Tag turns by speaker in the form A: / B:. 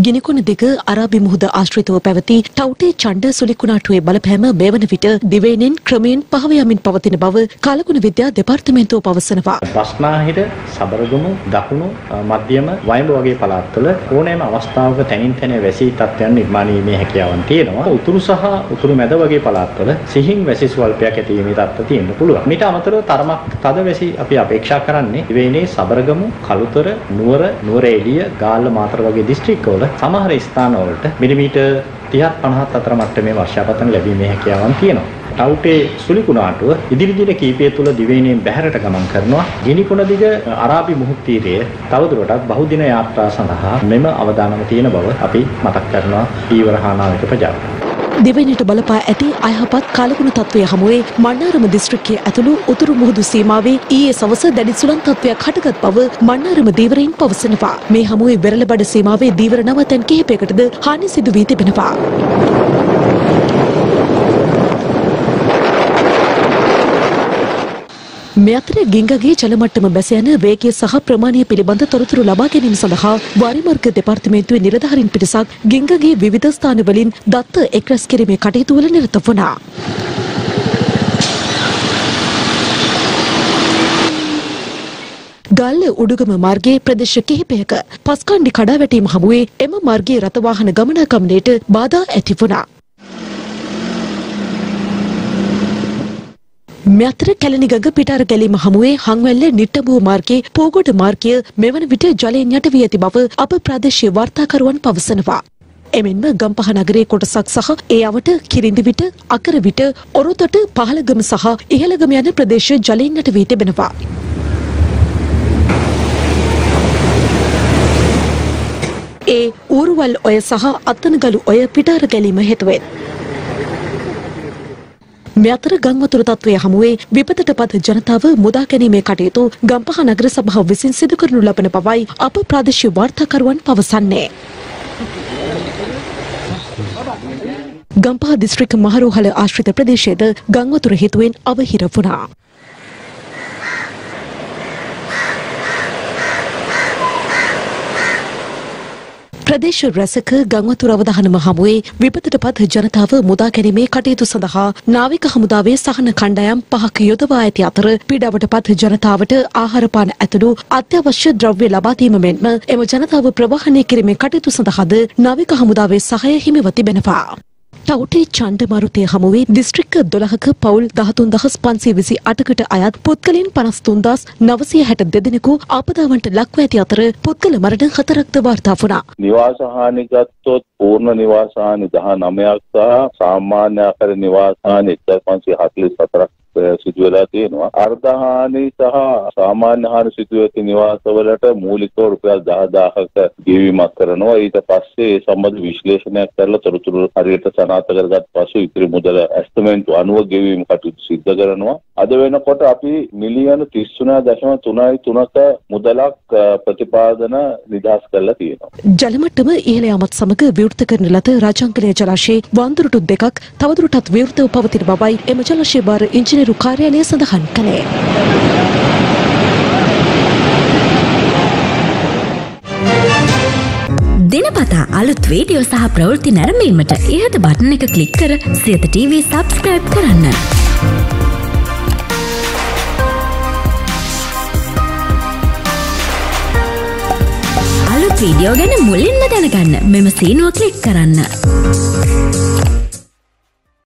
A: ගිනිකොන දෙක අරාබි මුහුද ආශ්‍රිතව පැවති ටවුටේ ඡණ්ඩ සුලිකුණාටුවේ බලපෑම මෙවන විට දිවයිනෙන් ක්‍රමයෙන් පහව යමින් පවතින බව කාලගුණ විද්‍යා දෙපාර්තමේන්තුව පවසනවා.
B: බස්නාහිර, සබරගමු, දකුණු, මධ්‍යම, වයඹ වගේ පළාත්වල ඕනෑම අවස්ථාවක තැනින් තැන වැසි තත්ත්වයන් නිර්මාණය වීමේ හැකියාවන් තියෙනවා. උතුරු සහ උතුරු මැද වගේ පළාත්වල සිහින් වැසි ස්වල්පයක් ඇති වීමේ තත්ත්ව තියෙන්න පුළුවන්. මීට අමතරව තරමක් තද වැසි අපි අපේක්ෂා කරන්නේ දිවයිනේ සබරගමු, කළුතර, නුවර, නුවර එළිය, ගාල්ල, මාතර වගේ දිස්ත්‍රික්කවල සමහර ස්ථානවලට මිලිමීටර් 30-50 අතර මට්ටමේ වර්ෂාපතන ලැබීමේ හැකියාවන් තියෙනවා. ටවුටේ සුලිකුණාටුව ඉදිරි දින කිහිපය තුළ දිවයිනෙන් බැහැරට ගමන් කරනවා. ගිනිකොන දිග අරාබි මුහුද් තීරයේ තවදුරටත් බහුදින යාත්‍රා සඳහා මෙම අවදානම තියෙන බව අපි මතක් කරනවා ඊවර හානාවික ප්‍රජාවට.
A: දිවයිනට බලපා ඇති අයහපත් කාලගුණ තත්ත්වය හමුවේ මන්නාරම දිස්ත්‍රික්කයේ ඇතුළු උතුරු මුහුදු සීමාවේ ඊයේ සවස දැඩි සුළං තත්ත්වයක් හටගත් බව මන්නාරම දීවරයින් පවසනවා. මේ හමුවේ වෙරළබඩ සීමාවේ දීවර නවතැන් කිහිපයකටද හානි සිදු වී තිබෙනවා. මේ අතර ගිංගගේ ජල මට්ටම බැස යන වේගය සහ ප්‍රමාණය පිළිබඳ තොරතුරු ලබා ගැනීම සඳහා වාරිමාර්ග දෙපාර්තමේන්තුවේ නිලධාරීන් පිරිසක් ගිංගගේ විවිධ ස්ථානවලින් දත්ත එක්රැස් කිරීමේ කටයුතු වල නිරත වුණා. ගල්ල උඩුගම මාර්ගයේ ප්‍රදේශ කිහිපයක පස්කණ්ඩි කඩා වැටීම හමුවේ එම මාර්ගයේ රථ වාහන ගමනාගමනයට බාධා ඇති වුණා. මෙතර කැලණිගඟ පිටාර ගැලීම හමුවේ හංවැල්ල නිට්ටඹුව මාර්ගයේ පෝගොඩ මාර්ගය මෙවන විට ජලයෙන් යට වී ඇති බව අප ප්‍රාදේශීය වාර්තාකරුවන් පවසනවා. එමෙන්ම ගම්පහ නගරයේ කොටසක් සහ ඒ අවට කිරිඳිවිට, අකරවිට, ඔරොතොට, පහළගම සහ ඉහළගම යන ප්‍රදේශ ජලයෙන් යට වී තිබෙනවා. ඒ ඌරුවල් ඔය සහ අත්තනගලු ඔය පිටාර ගැලීම හේතුවෙන් මේ අතර ගංවතුර තත්ත්වය හමුවේ විපතට පත් ජනතාව මුදා ගැනීමේ කටයුතු ගම්පහ නගර සභාව විසින් සිදු කරනු ලබන බවයි අප ප්‍රාදේශීය වාර්තාකරුවන් පවසන්නේ. ගම්පහ දිස්ත්‍රික්ක මහරෝහල ආශ්‍රිත ප්‍රදේශයේද ගංවතුර හේතුවෙන් අවහිර වුණා. ප්‍රදේශ රැසක ගංවතුර අවදානම හමුවේ විපතට පත් ජනතාව මුදා ගැනීමේ කටයුතු සඳහා නාවික හමුදාවේ සහන කණ්ඩායම් 5ක යොදවා ඇති අතර පීඩාවට පත් ජනතාවට ආහාර පාන ඇතුළු අත්‍යවශ්‍ය ද්‍රව්‍ය ලබා දීම මෙන්ම එම ජනතාව ප්‍රවාහනය කිරීමේ කටයුතු සඳහාද නාවික හමුදාවේ සහාය හිමිව තිබෙනවා. ටවුටේ ඡණ්ඩ මාරුතය හමුවේ දිස්ත්‍රික්ක 12ක පවුල් 13528කට අයත් පුද්ගලයන් 53962 දෙනෙකු ආපදාවන්ට ලක්ව ඇති අතර පුද්ගල මරණ 4ක්ද වාර්තා වුණා.
C: නිවාස හානි ගත්තොත් පූර්ණ නිවාස හානි 19ක් සහ සාමාන්‍ය ආකාර නිවාස හානි 1544ක් සිදු වෙලා තියෙනවා. අර්ධ හානි සහ සාමාන්‍ය හානි සිදු වෙච්ච නිවාසවලට මූලිකව රුපියල් 10000ක ගෙවීමක් කරනවා. ඊට පස්සේ ඒ සම්බන්ධ විශ්ලේෂණයක් කරලා තොරතුරු හරියට සනාථ කරගත් පසු ඉතිරි මුදල ඇස්ටිමේට් අනුව ගෙවීම කටයුතු සිදු කරනවා. අද වෙනකොට අපි මිලියන 33.3ක මුදලක් ප්‍රතිපාදන නිදහස් කරලා තියෙනවා.
A: ජල මට්ටම ඉහළ යාමත් සමග විවෘත කරන ලද රාජාංගලය ජලාශයේ වඳුරුටු දෙකක් තවදුරටත් විවෘතව පවතින බවයි එම ජලාශය බාර ඉංජිනේරු කාර්යාලය සඳහන් කළේ.
D: දිනපතා අලුත් වීඩියෝ සහ ප්‍රවෘත්ති නැරඹීමට ඉහත බටන් එක ක්ලික් කර සියත TV සබ්ස්ක්‍රයිබ් කරන්න. අලුත් වීඩියෝ ගැන මුලින්ම දැනගන්න මෙම සීනුව ක්ලික් කරන්න.